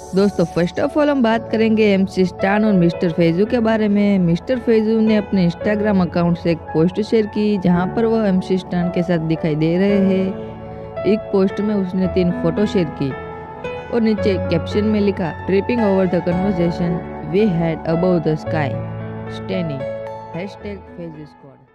दोस्तों first of all हम बात करेंगे एमसी स्टान और मिस्टर फैजू के बारे में। मिस्टर फैजू ने अपने इंस्टाग्राम अकाउंट से एक पोस्ट शेयर की जहां पर वह एमसी स्टान के साथ दिखाई दे रहे हैं। एक पोस्ट में उसने 3 फोटो शेयर की और नीचे कैप्शन में लिखा tripping over the conversation we had above the sky स्टैनी #फैजू स्क्वाड।